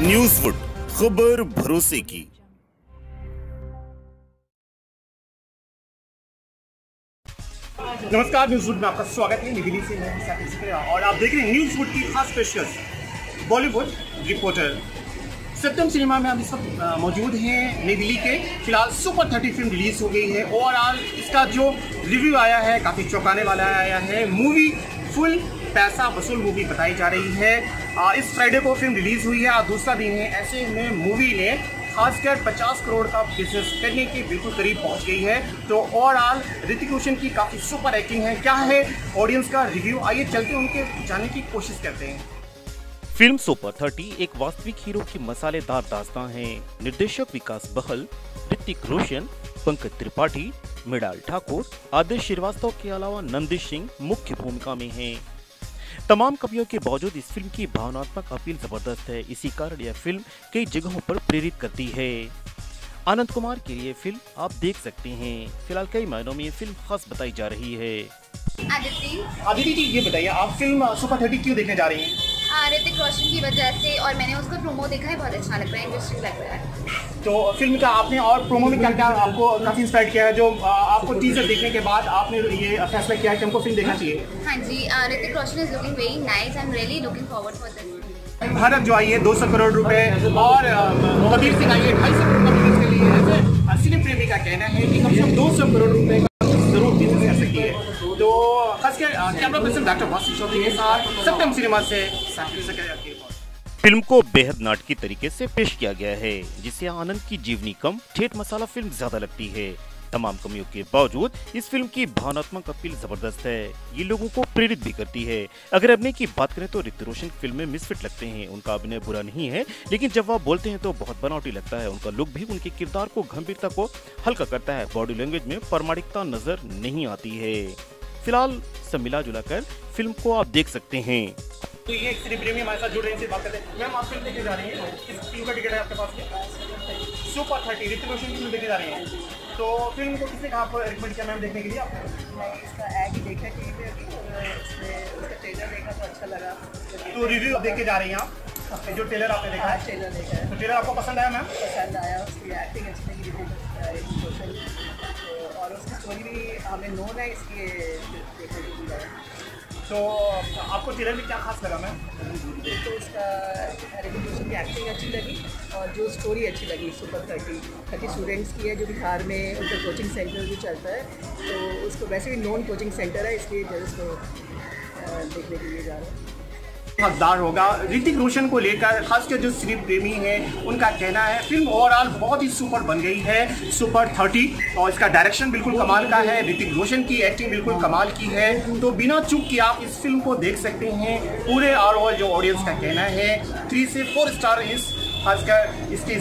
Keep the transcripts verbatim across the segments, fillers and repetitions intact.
न्यूज़वुड, खबर भरोसे की। नमस्कार, न्यूज़वुड में आपका स्वागत है। निविली से मैं साकिब सिकरिया और आप देख रहे हैं न्यूज़वुड की खास पेशकश बॉलीवुड रिपोर्टर। सत्यम सिनेमा में हम इस वक्त मौजूद हैं निविली के। फिलहाल सुपर थर्टी फिल्म रिलीज हो गई है। ओवरऑल इसका जो रिव्यू आया है काफ़ी चौंकाने वाला आया है। मूवी फुल पैसा वसूल मूवी बताई जा रही है। इस फ्राइडे को फिल्म रिलीज हुई है और दूसरा दिन है। ऐसे में मूवी ने खासकर पचास करोड़ का बिजनेस करने के बिल्कुल करीब पहुंच गई है। तो ओवरऑल ऋतिक रोशन की काफ़ी सुपर एक्टिंग है। क्या है ऑडियंस का रिव्यू, आइए चलते उनके जाने की कोशिश करते हैं। फिल्म सुपर थर्टी एक वास्तविक हीरो की मसालेदार दास्तां है। निर्देशक विकास बहल, ऋतिक रोशन, पंकज त्रिपाठी, मृणाल ठाकुर, आदित्य श्रीवास्तव के अलावा नंदिश सिंह मुख्य भूमिका में हैं। तमाम कमियों के बावजूद इस फिल्म की भावनात्मक अपील जबरदस्त है। इसी कारण यह फिल्म कई जगहों पर प्रेरित करती है। आनंद कुमार के लिए फिल्म आप देख सकते हैं। फिलहाल कई मायनों में ये फिल्म खास बताई जा रही है। आदिति आदिति जी, ये बताइए आप फिल्म सुपर थर्टी क्यों देखने जा रही हैं? ऋतिक रोशन की वजह से, और मैंने उसका प्रोमो देखा है, बहुत अच्छा लग रहा है, इंटरेस्टिंग लग रहा है। तो फिल्म का आपने और प्रोमो में क्या क्या आपको काफी इंस्पायर किया है, जो आपको टीजर देखने के बाद आपने ये फैसला किया है कि हमको फिल्म देखना चाहिए? हाँ जी, Hrithik Roshan is looking very nice. I am really looking forward for this. Bharat जो आई है दो सौ करोड़ रुपए और कबीर सिंह आई है ढाई सौ करोड़ का बिजनेस के लिए। ऐसे सिने प्रेमी का कहना है कि कम से कम दो सौ करोड़ रुपए का जरूर बिजनेस कर सकती है। तो खासकर कैमरा पर्सन डॉक्टर वासी चौधरी के साथ सत्यम सिनेमा से साकिब सिकरिया की रिपोर्ट। फिल्म को बेहद नाटकीय तरीके से पेश किया गया है, जिससे आनंद की जीवनी कम ठेठ मसाला फिल्म ज्यादा लगती है। तमाम कमियों के बावजूद इस फिल्म की भावनात्मक अपील जबरदस्त है। ये लोगों को प्रेरित भी करती है। अगर अभिनय की बात करें तो ऋतिक रोशन फिल्म में मिसफिट लगते हैं। उनका अभिनय बुरा नहीं है, लेकिन जब वह बोलते हैं तो बहुत बनावटी लगता है। उनका लुक भी उनके किरदार को गंभीरता को हल्का करता है। बॉडी लैंग्वेज में प्रामाणिकता नजर नहीं आती है। फिलहाल सब मिला जुला कर फिल्म को आप देख सकते हैं। तो ये एक सिने प्रेमी हमारे साथ जुड़ रहे हैं, बात करते हैं। मैम, आप फिल्म देखने जा रही हैं, किस फिल्म का टिकट है आपके पास? सुपर थर्टी ऋतिक रोशन की फिल्म देखने जा रही हैं। तो फिल्म को किसने कहा आपको रिकमेंड किया मैम देखने के लिए? मैं इसका ऐड ही देखा टीवी पे अभी, उसमें उसका ट्रेलर देखा तो अच्छा लगा। तो रिव्यू देख के जा रही हैं आप? जो ट्रेलर आपने देखा है? ट्रेलर देखा है तो ट्रेलर आपको पसंद आया मैम? पसंद आया, उसकी एक्टिंग अच्छी लगी ऋतिक रोशन, और उसकी स्टोरी भी हमें नोन है, इसलिए देखने को मिला है। तो आपको ट्रेलर में क्या खास लगा मैम? तो उसका ऋतिक रोशन की एक्टिंग अच्छी लगी और जो स्टोरी अच्छी लगी। सुपर थर्टी थर्टी स्टूडेंट्स की है जो बिहार में उनका कोचिंग सेंटर भी चलता है, तो उसको वैसे भी नॉन कोचिंग सेंटर है, इसलिए जो इसको देखने के लिए जा रहे हैं। हकदार होगा ऋतिक रोशन को लेकर, खासकर जो सिने प्रेमी हैं उनका कहना है फिल्म ओवरऑल बहुत ही सुपर बन गई है सुपर थर्टी। और इसका डायरेक्शन बिल्कुल कमाल का है, ऋतिक रोशन की एक्टिंग बिल्कुल कमाल की है। तो बिना चूक के आप इस फिल्म को देख सकते हैं। पूरे ओवरऑल जो ऑडियंस का कहना है थ्री से फोर स्टार इस खासकर इसके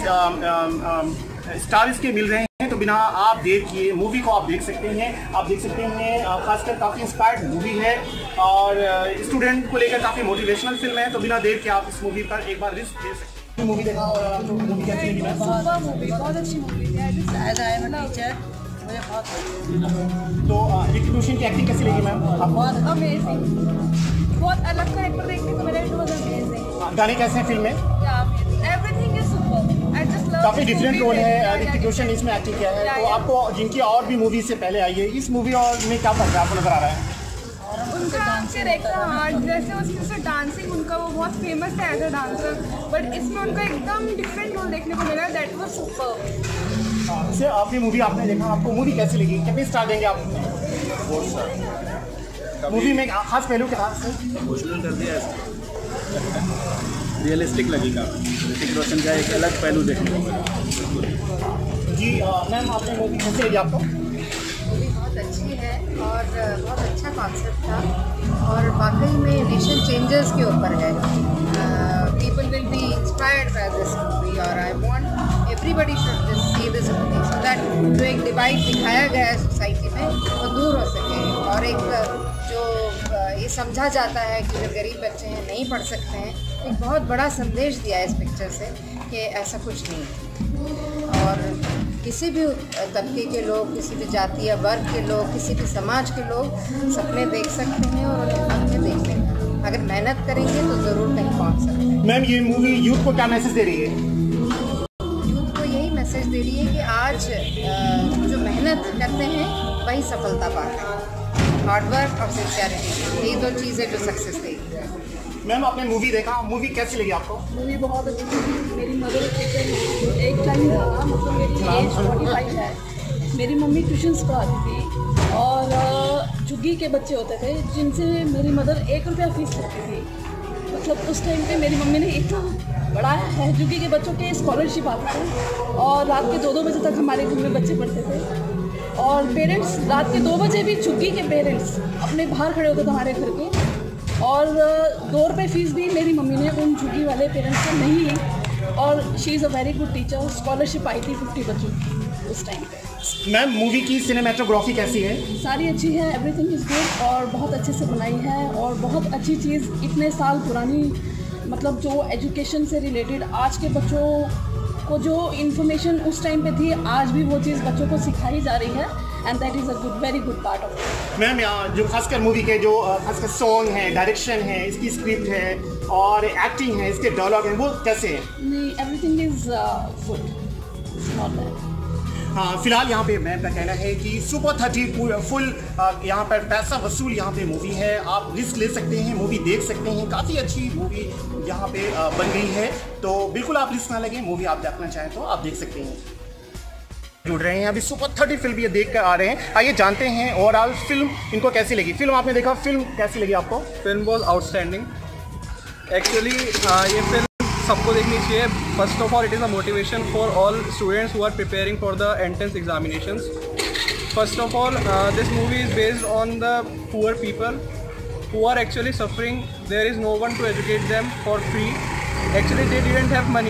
स्टार इसके मिल रहे हैं। तो बिना आप देर किए मूवी को आप देख सकते हैं। आप देख सकते हैं खासकर काफ़ी इंस्पायर्ड मूवी है और स्टूडेंट को लेकर काफ़ी मोटिवेशनल फिल्म है। तो बिना देर के आप इस मूवी पर एक बार रिस्क ले सकते हैं। मूवी देखा और आपको मूवी कैसी लगी? मूवी बहुत अच्छी मूवी है, शायद आई एम टीचर, मुझे बहुत अच्छी। तो ऋतिक रोशन की एक्टिंग कैसी लगी मैम? बहुत अमेजिंग, बहुत अलग कैरेक्टर देखने को मिला। It was amazing. गाने कैसे हैं फिल्म में? Everything is super. I just love काफ़ी डिफरेंट रोल है ऋतिक रोशन इसमें एक्टिंग किया है। तो आपको जिनकी और भी मूवी से पहले आई है, इस मूवी और में क्या फर्क है आपको नजर आ रहा है? उनका कैरेक्टर, हाँ, जैसे उसकी डांसिंग उनका वो बहुत फेमस है एज अ डांसर, बट इसमें उनका एकदम डिफरेंट रोल देखने को मिला। That was super. सर, आपकी मूवी आपने देखा, आपको मूवी कैसी लगी? कितने स्टार देंगे आप मूवी में? खास पहलू के साथ इमोशनल कर दिया, रियलिस्टिक लगेगा। ऋतिक रोशन का एक अलग पहलू देखने को मिला। जी मैम, आपने मूवी कैसी लगी आपको? मूवी बहुत अच्छी है और बहुत अच्छा कॉन्सेप्ट था और वाकई में नेशन चेंजर्स के ऊपर है। People will be inspired by this movie और I want everybody should just see this movie so that जो एक डिवाइड दिखाया गया है सोसाइटी में वो दूर हो सके। और एक जो ये समझा जाता है कि जो गरीब बच्चे हैं नहीं पढ़ सकते हैं, एक बहुत बड़ा संदेश दिया है इस पिक्चर से कि ऐसा कुछ नहीं है। और किसी भी तबके के लोग, किसी भी जाति या वर्ग के लोग, किसी भी समाज के लोग सपने देख सकते हैं और उन्हें हक में देखने का अगर मेहनत करेंगे तो ज़रूर कहीं पहुंच सकते हैं। मैम ये मूवी यूथ को क्या मैसेज दे रही है? यूथ को यही मैसेज दे रही है कि आज अ, जो मेहनत करते हैं वही सफलता पाते हैं। हार्डवर्क और सिंसियरिटी, यही दो चीज़ें जो सक्सेस देगी। मैम आपने मूवी देखा, मूवी कैसी लगी आपको? मूवी बहुत अच्छी थी। मेरी मदर टीचर एक टाइम था, मतलब मेरी एज फोर्टी फाइव है। मेरी मम्मी ट्यूशन्स पढ़ाती थी और झुग्गी के बच्चे होते थे जिनसे मेरी मदर एक रुपया फीस लेती थी। मतलब उस टाइम पे मेरी मम्मी ने इतना पढ़ाया है। झुग्गी के बच्चों के स्कॉलरशिप आते थे और रात के दो दो बजे तक हमारे घर में बच्चे पढ़ते थे और पेरेंट्स रात के दो बजे भी झुग्गी के पेरेंट्स अपने बाहर खड़े होते थे हमारे घर के, और दो रुपये फ़ीस भी मेरी मम्मी ने उन झुग्गी वाले पेरेंट्स से नहीं ली और she is a very good teacher. Scholarship आई थी फिफ्टी बच्चों की उस टाइम पे। मैम मूवी की सिनेमेटोग्राफी कैसी है? सारी अच्छी है, एवरीथिंग इज़ गुड और बहुत अच्छे से बनाई है और बहुत अच्छी चीज़ इतने साल पुरानी, मतलब जो एजुकेशन से रिलेटेड आज के बच्चों को जो इन्फॉर्मेशन उस टाइम पे थी आज भी वो चीज़ बच्चों को सिखाई जा रही है and that is a good very good part of it. Ma'am यहाँ जो खासकर मूवी के जो खासकर सॉन्ग है, डायरेक्शन है, इसकी स्क्रिप्ट है और एक्टिंग है, इसके डायलॉग हैं, वो कैसे हैं? नहीं, everything is good, it's not bad. हाँ, फिलहाल यहाँ पे मैम का कहना है कि सुपर थर्टी फुल यहाँ पर पैसा वसूल यहाँ पे मूवी है। आप रिस्क ले सकते हैं, मूवी देख सकते हैं, काफ़ी अच्छी मूवी यहाँ पे आ, बन गई है। तो बिल्कुल आप रिस्क ना लगे, मूवी आप देखना चाहें तो आप देख सकते हैं। जुड़ रहे हैं अभी सुपर थर्टी फिल्म ये देख कर आ रहे हैं। आइए जानते हैं ओवरऑल फिल्म इनको कैसी लगी। फिल्म आपने देखा, फिल्म कैसी लगी आपको? Film was outstanding. एक्चुअली ये फिल्म सबको देखनी चाहिए। First of all it is a motivation for all students who are preparing for the entrance examinations. First of all this movie is based on the poor people who are actually suffering. There is no one to educate them for free. Actually they didn't have money.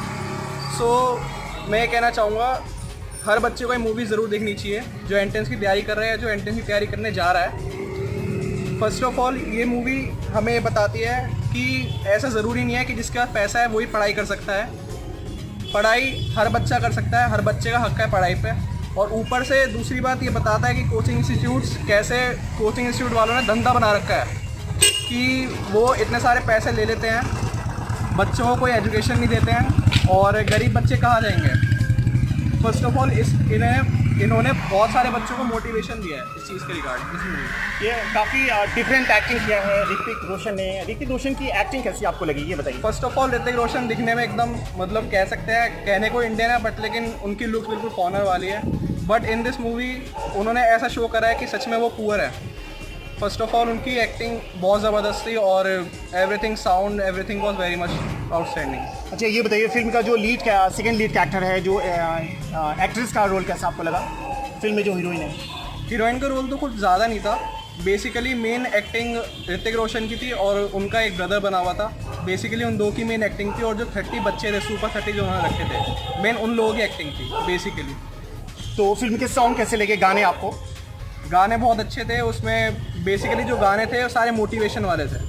So मैं कहना चाहूँगा हर बच्चे को ये movie ज़रूर देखनी चाहिए जो एंट्रेंस की तैयारी कर रहा है, जो एंट्रेंस की तैयारी करने जा रहा है। फर्स्ट ऑफ ऑल ये मूवी हमें ये बताती है कि ऐसा ज़रूरी नहीं है कि जिसके पास पैसा है वही पढ़ाई कर सकता है। पढ़ाई हर बच्चा कर सकता है, हर बच्चे का हक है पढ़ाई पे। और ऊपर से दूसरी बात ये बताता है कि कोचिंग इंस्टीट्यूट्स कैसे कोचिंग इंस्टीट्यूट वालों ने धंधा बना रखा है कि वो इतने सारे पैसे ले लेते हैं, बच्चों को कोई एजुकेशन नहीं देते हैं और गरीब बच्चे कहाँ जाएंगे। फर्स्ट ऑफ ऑल इस इन्हें इन्होंने बहुत सारे बच्चों को मोटिवेशन दिया है इस चीज़ के रिगार्ड। इस मूवी ये काफ़ी डिफरेंट एक्टिंग किया है ऋतिक रोशन ने। ऋतिक रोशन की एक्टिंग कैसी आपको लगी ये बताइए। First of all Hrithik Roshan दिखने में एकदम मतलब कह सकते हैं, कहने को इंडियन है बट लेकिन उनकी लुक्स बिल्कुल फॉरेनर वाली है। बट इन दिस मूवी उन्होंने ऐसा शो करा है कि सच में वो पुअर है। फर्स्ट ऑफ ऑल उनकी एक्टिंग बहुत ज़बरदस्त थी और everything sound everything was very much outstanding. अच्छा ये बताइए फिल्म का जो लीड का सेकंड लीड कैरेक्टर है, जो एक्ट्रेस का रोल कैसा आपको लगा फिल्म में जो हीरोइन है? हीरोइन का रोल तो कुछ ज़्यादा नहीं था। Basically main acting Hrithik Roshan की थी और उनका एक ब्रदर बना हुआ था। बेसिकली उन दो की मेन एक्टिंग थी और जो थर्टी बच्चे थे सुपर थर्टी जो उन्होंने रखे थे मेन उन लोगों की एक्टिंग थी बेसिकली। तो फिल्म के सॉन्ग कैसे लगे, गाने आपको? गाने बहुत अच्छे थे। उसमें बेसिकली जो गाने थे वो सारे मोटिवेशन वाले थे।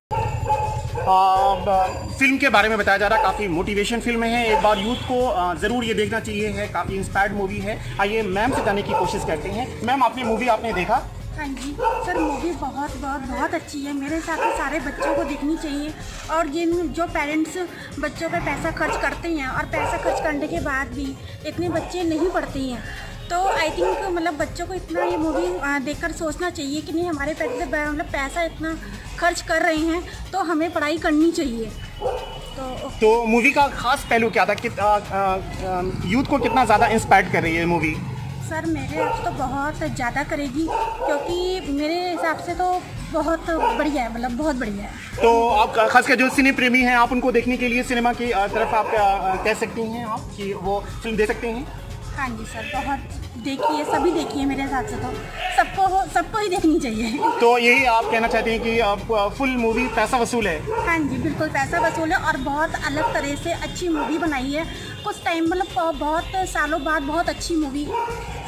आ, फिल्म के बारे में बताया जा रहा है काफ़ी मोटिवेशन फिल्म है, एक बार यूथ को ज़रूर ये देखना चाहिए है, काफ़ी इंस्पायर्ड मूवी है। आइए मैम से जाने की कोशिश करते हैं। मैम आपने मूवी आपने देखा? हाँ जी सर, मूवी बहुत बहुत बहुत अच्छी है। मेरे हिसाब से सारे बच्चों को देखनी चाहिए और जिन जो पेरेंट्स बच्चों पे पैसा खर्च करते हैं और पैसा खर्च करने के बाद भी इतने बच्चे नहीं पढ़ते हैं, तो आई थिंक मतलब बच्चों को इतना ये मूवी देखकर सोचना चाहिए कि नहीं हमारे पैसे मतलब पैसा इतना खर्च कर रहे हैं तो हमें पढ़ाई करनी चाहिए। तो तो मूवी का खास पहलू क्या था कि यूथ को कितना ज़्यादा इंस्पायर कर रही है मूवी? सर मेरे हिसाब से तो बहुत ज़्यादा करेगी, क्योंकि मेरे हिसाब से तो बहुत बढ़िया है, मतलब बहुत बढ़िया है। तो आप खासकर जो सिने प्रेमी हैं आप उनको देखने के लिए सिनेमा की तरफ आप कह सकती हैं आप कि वो फिल्म देख सकते हैं? हाँ जी सर, बहुत देखिए, सभी देखिए, मेरे हिसाब से तो सबको हो सबको ही देखनी चाहिए। तो यही आप कहना चाहते हैं कि आप फुल मूवी पैसा वसूल है? हाँ जी बिल्कुल पैसा वसूल है और बहुत अलग तरह से अच्छी मूवी बनाई है। कुछ टाइम मतलब बहुत सालों बाद बहुत अच्छी मूवी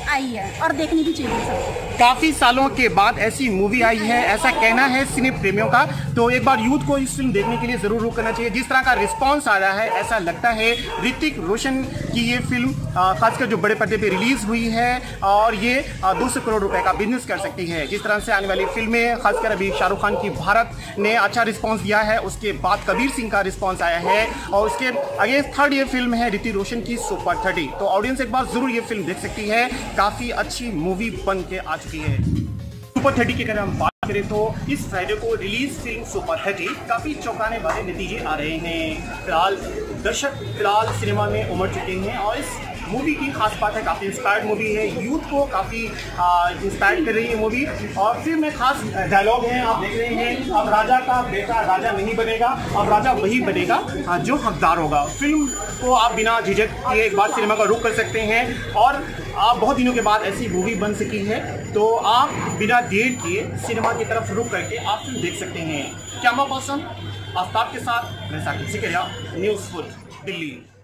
आई है और देखनी भी चाहिए सबको। काफी सालों के बाद ऐसी मूवी आई है, ऐसा कहना है सिने प्रेमियों का। तो एक बार यूथ को इस फिल्म देखने के लिए जरूर रुक करना चाहिए। जिस तरह का रिस्पांस आ रहा है, ऐसा लगता है ऋतिक रोशन की ये फिल्म खासकर जो बड़े पर्दे पे रिलीज हुई है और ये दो सौ करोड़ रुपए का बिजनेस कर सकती है। जिस तरह से आने वाली फिल्में, खासकर अभी शाहरुख खान की भारत ने अच्छा रिस्पांस दिया है, उसके बाद कबीर सिंह का रिस्पांस आया है और उसके आगे थर्ड ये फिल्म है ऋतिक रोशन की सुपर थर्टी। तो ऑडियंस एक बार जरूर ये फिल्म देख सकती है, काफी अच्छी मूवी बन के आ चुकी है। सुपर थर्टी की अगर हम बात करें तो इस फ्राइडे को रिलीज फिल्म सुपर थर्टी काफी चौंकाने वाले नतीजे आ रहे हैं। फिलहाल दर्शक फिलहाल सिनेमा में उमड़ चुके हैं और इस मूवी की खास बात है काफ़ी इंस्पायर्ड मूवी है, यूथ को काफ़ी इंस्पायर कर रही है मूवी। और फिल्म में खास डायलॉग हैं, आप देख रहे हैं, अब राजा का बेटा राजा नहीं बनेगा, अब राजा वही बनेगा जो हकदार होगा। फिल्म को आप बिना झिझक किए एक बार सिनेमा का रुख कर सकते हैं और आप बहुत दिनों के बाद ऐसी मूवी बन सकी है तो आप बिना देर किए सिनेमा की तरफ रुख करके आप फिल्म देख सकते हैं। कैमरा पर्सन आफ्ताब के साथ मैं साकिब सिकरिया, न्यूज़ फुल दिल्ली।